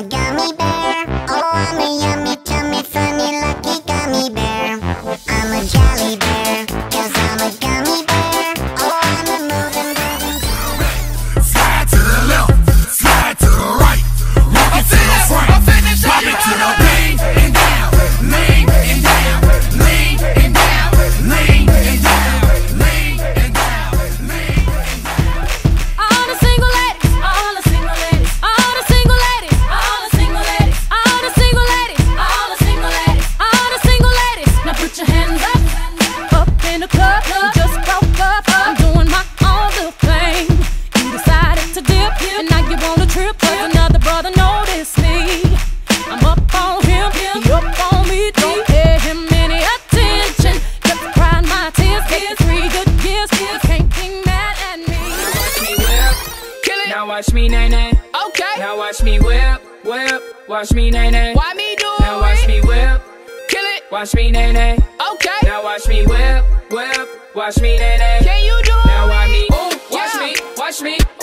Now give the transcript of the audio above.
a gummy bear. Oh, I'm a yummy, tummy, funny, lucky gummy bear. I'm a jolly bear, 'cause I'm a gummy bear. Oh, I'm a moving, grooving Slide to the left, slide to the right, rock it to the front, drop it to the lean and down, lean and down, lean and down, lean and down, lean and down, lean and down. All the single ladies, all the single ladies, all the single ladies, all the single ladies, all the single ladies, all the single ladies, all the single ladies. Now put your hands up in the club. You just broke up. I'm doing my own little thing. You decided to dip, and now you want a trip. 'Cause another brother noticed me. I'm up on him, he up on me. Don't pay him any attention. Just crying my tears. Get 3 good years, can't be mad at me. Watch me whip, kill it. Now watch me nay nay. Okay. Now watch me whip, whip. Watch me nay nay. Why me do it? Now watch me whip, kill it. Watch me nay nay. Okay. Now watch me whip, whip. Watch me nay nay. Can you do it? Now watch me, ooh, watch me, watch me.